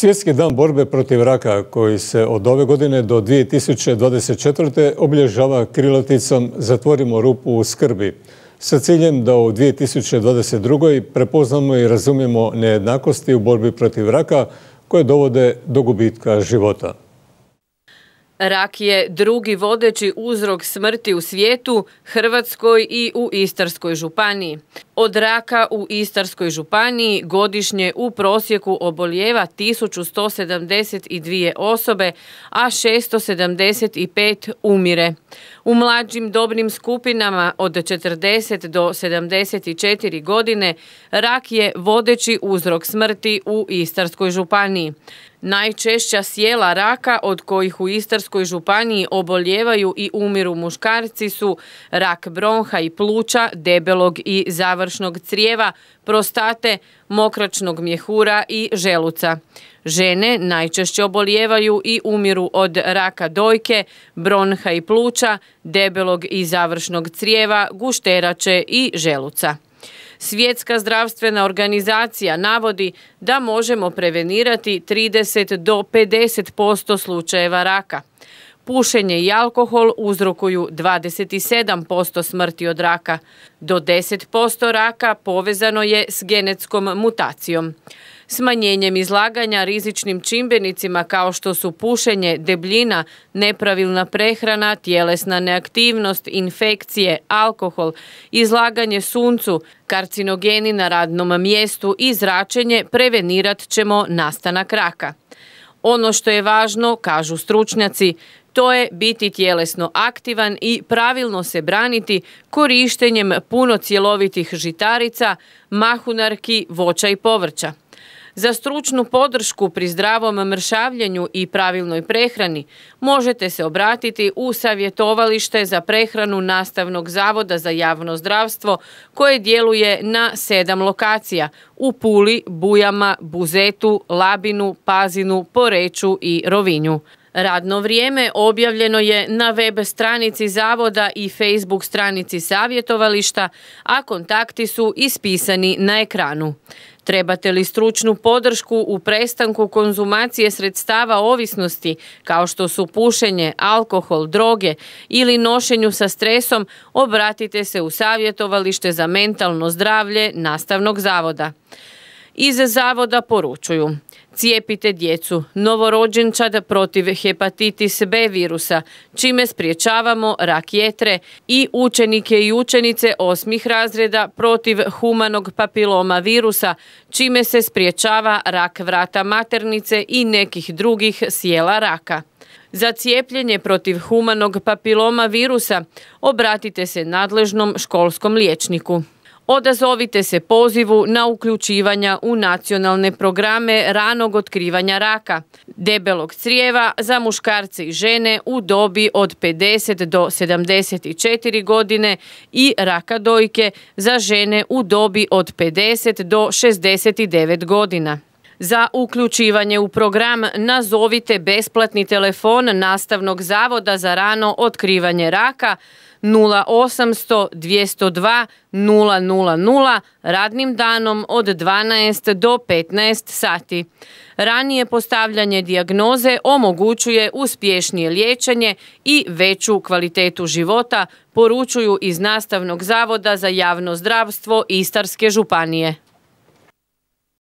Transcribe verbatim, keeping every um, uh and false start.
Svjetski dan borbe protiv raka, koji se od ove godine do dvije tisuće dvadeset četvrte. obilježava krilaticom "Zatvorimo rupu u skrbi", sa ciljem da u dvije tisuće dvadeset drugoj. prepoznamo i razumijemo nejednakosti u borbi protiv raka koje dovode do gubitka života. Rak je drugi vodeći uzrok smrti u svijetu, Hrvatskoj i u Istarskoj županiji. Od raka u Istarskoj županiji godišnje u prosjeku obolijeva tisuću sto sedamdeset dvije osobe, a šesto sedamdeset pet umire. U mlađim dobnim skupinama od četrdeset do sedamdeset četiri godine rak je vodeći uzrok smrti u Istarskoj županiji. Najčešća sjela raka od kojih u Istarskoj županiji obolijevaju i umiru muškarci su rak bronha i pluća, debelog i završnog crijeva, prostate, mokračnog mjehura i želuca. Žene najčešće obolijevaju i umiru od raka dojke, bronha i pluća, debelog i završnog crijeva, gušterače i želuca. Svjetska zdravstvena organizacija navodi da možemo prevenirati trideset do pedeset posto slučajeva raka. Pušenje i alkohol uzrokuju dvadeset sedam posto smrti od raka. Do deset posto raka povezano je s genetskom mutacijom. Smanjenjem izlaganja rizičnim čimbenicima kao što su pušenje, debljina, nepravilna prehrana, tjelesna neaktivnost, infekcije, alkohol, izlaganje suncu, karcinogeni na radnom mjestu i zračenje prevenirat ćemo nastanak raka. Ono što je važno, kažu stručnjaci, to je biti tjelesno aktivan i pravilno se braniti korištenjem puno cjelovitih žitarica, mahunarki, voća i povrća. Za stručnu podršku pri zdravom mršavljenju i pravilnoj prehrani možete se obratiti u savjetovalište za prehranu Nastavnog zavoda za javno zdravstvo koje djeluje na sedam lokacija u Puli, Bujama, Buzetu, Labinu, Pazinu, Poreču i Rovinju. Radno vrijeme objavljeno je na web stranici zavoda i Facebook stranici savjetovališta, a kontakti su ispisani na ekranu. Trebate li stručnu podršku u prestanku konzumacije sredstava ovisnosti, kao što su pušenje, alkohol, droge ili nošenju sa stresom, obratite se u savjetovalište za mentalno zdravlje Nastavnog zavoda. Iz zavoda poručuju: cijepite djecu, novorođenčad protiv hepatitis B virusa, čime spriječavamo rak jetre, i učenike i učenice osmih razreda protiv humanog papiloma virusa, čime se spriječava rak vrata maternice i nekih drugih sjela raka. Za cijepljenje protiv humanog papiloma virusa obratite se nadležnom školskom liječniku. Odazovite se pozivu na uključivanja u nacionalne programe ranog otkrivanja raka, debelog crijeva za muškarce i žene u dobi od pedeset do sedamdeset četiri godine i raka dojke za žene u dobi od pedeset do šezdeset devet godina. Za uključivanje u program nazovite besplatni telefon Nastavnog zavoda za rano otkrivanje raka nula osamsto dvjesto dva nula nula nula radnim danom od dvanaest do petnaest sati. Ranije postavljanje dijagnoze omogućuje uspješnije liječenje i veću kvalitetu života, poručuju iz Nastavnog zavoda za javno zdravstvo Istarske županije.